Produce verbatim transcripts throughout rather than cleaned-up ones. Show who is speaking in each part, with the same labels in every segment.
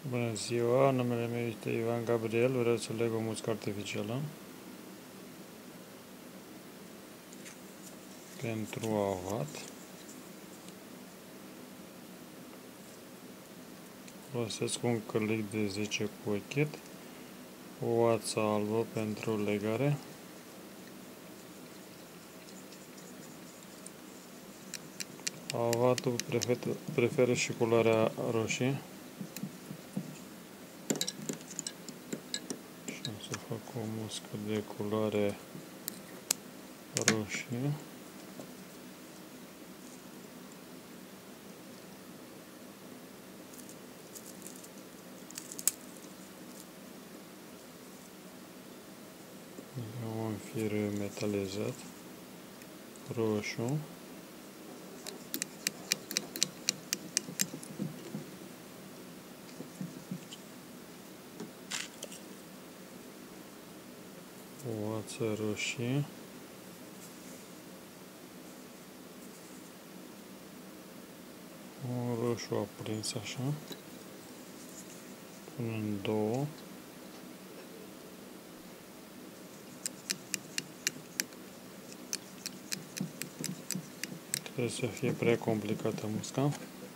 Speaker 1: Bună ziua, numele meu este Ivan Gabriel, vreau să leg o muscă artificială pentru avat. Folosesc un călic de zece cu oechet, o ață albă pentru legare, avatul preferă și culoarea roșie și o să fac o muscă de culoare roșie. Am un fir metalizat roșu. O ață roșie. Un roșu aprins așa. Pun în două. Trebuie să fie prea complicată musca.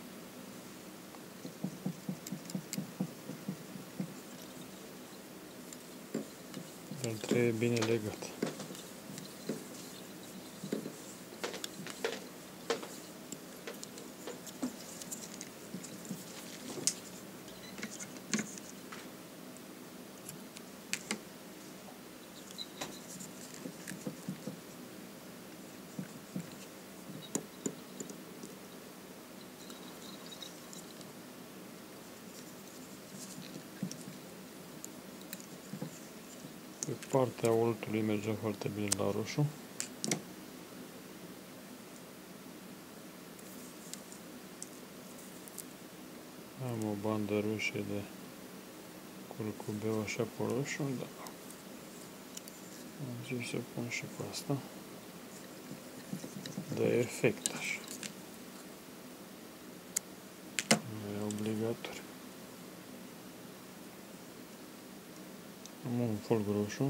Speaker 1: Dar trebuie bine legat. Pe partea oltului merge foarte bine la roșu. Am o bandă roșie de curcubeu așa pe roșu, da. Am zis să pun și pe asta. De efect așa. Nu e obligatoriu. Am un fulg roșu.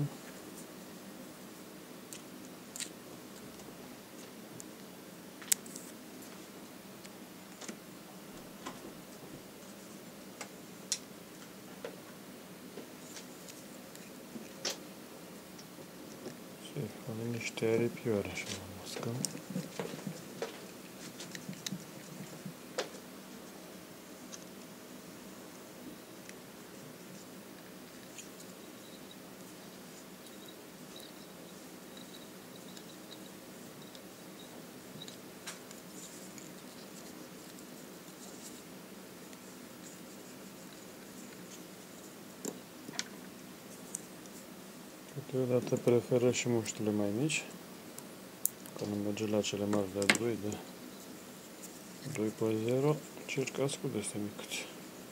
Speaker 1: Se fac niște aripioare așa la muscă. Câteodată preferă și muștile mai mici, că nu merge la cele mari de doi, de doi pe zero, încercați cu de-astea micuți.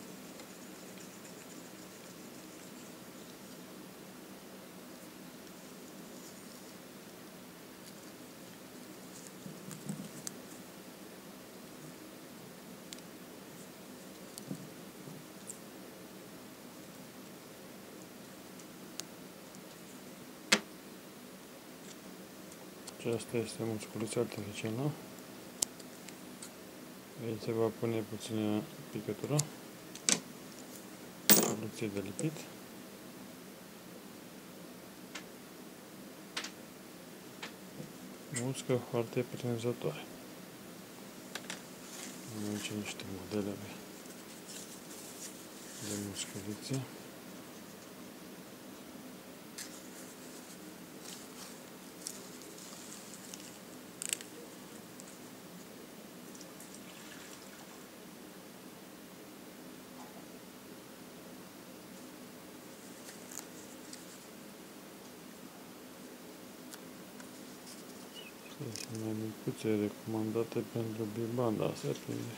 Speaker 1: Aceasta este musculița artificială. Aici se va pune puțină picătură, soluție de lipit. Muscă foarte prinzătoare. Am aici niște modele de musculițe. Sunt mai micuțe recomandate pentru bibanda, asta prinde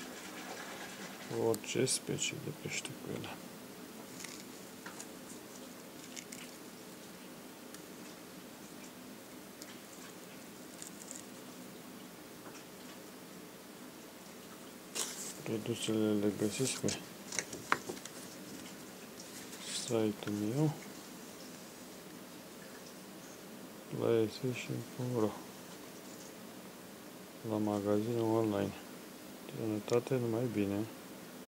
Speaker 1: orice specie de pește cu ele. Produsele le găsiți pe site-ul meu, playstation punct ro, la magazinul online. Sănătate, numai bine!